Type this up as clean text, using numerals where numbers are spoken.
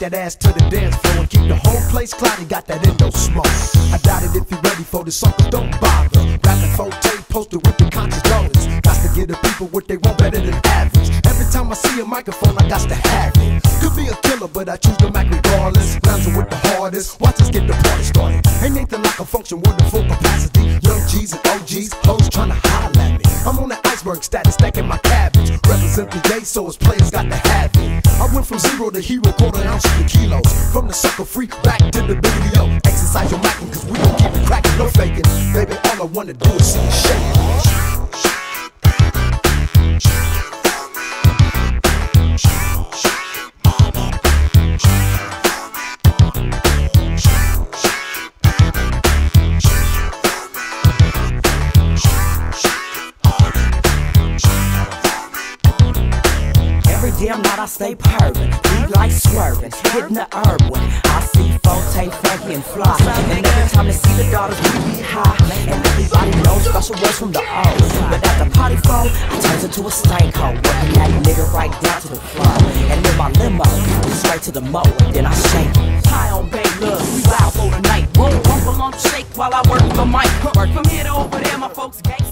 that ass to the dance floor and keep the whole place cloudy. Got that endo smoke. I doubt it if you ready for this, suckers don't bother. Rapping for tape, posted with the conscious dollars. Got to give the people what they want better than average. Every time I see a microphone, I got to have it. Could be a killer, but I choose the mic regardless. Lounging with the hardest, watch us get the party started. Ain't anything like a function with a full capacity. Young G's and OGs, hoes trying to holler at me. I'm on the iceberg status, stacking my cabbage. Represent the day, so his players got to have it. I went from zero to hero, quarter ounces to kilos. From the sucker free back to the video. Exercise your macking, cause we gon' keep it cracking, no faking. Baby, all I wanna do is see you shaking. Damn night I stay purring, beat like swerving, hitting the herb when I see Forte, Frankie, and Fly. And every time they see the daughters, we be high. And everybody knows special words from the O's. But at the party phone, I turns into a stank hoe, working that nigga right down to the floor. And in my limo, straight to the mo, and then I shake it. High on Bay Love, we loud for the night. Won't rumble on the shake while I work the mic. Work from here to over there, my folks gang.